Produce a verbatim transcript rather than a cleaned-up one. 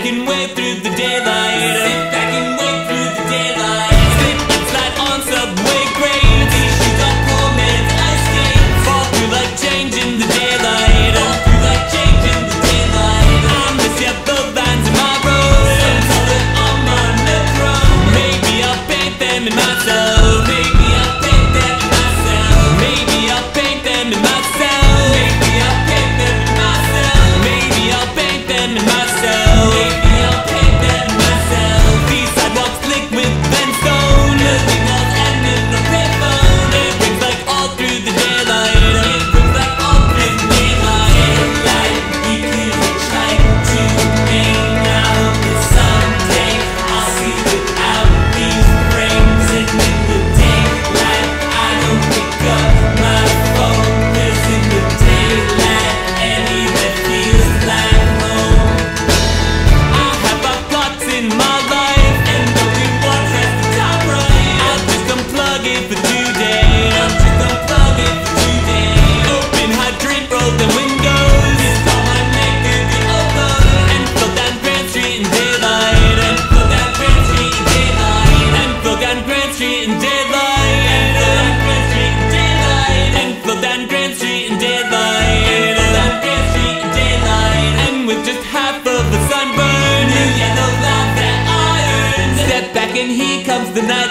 and wave through the daylight. Sit back and wave through the daylight. Slip and slide on subway grades. These shoes are poor man's ice skates. Fall through like change in the daylight. Fall through like change in the daylight. I miss ya, the lines in my road. Some color on my nechrome. Maybe I'll paint them in myself. Maybe I'll paint them in myself. Maybe I'll paint them in myself. Maybe I'll paint them in myself. Maybe I'll paint them in myself. Maybe I'll paint them in myself. These sidewalks slick with brimstone. Building walls and in the payphone. It rings like all through the daylight. It rings like all through the daylight. Daylight, we could try to hang out, but someday I'll see without these frames. And in the daylight, I don't pick up my phone. 'Cause in the daylight, anywhere feels like home. I have my plots in my life, and only one has the top right. I'll just unplug it for today. I'll just unplug it for today. Open hydrant, roll the windows. This all my make through the overload. And float down Grand Street in daylight. And float down Grand Street in daylight. And float down Grand Street in daylight. And float down Grand Street in daylight. And float down Grand Street in daylight. And float down Grand Street in daylight. And with just half of the sunburn, new yellow love that I earned. Step back and here comes the night.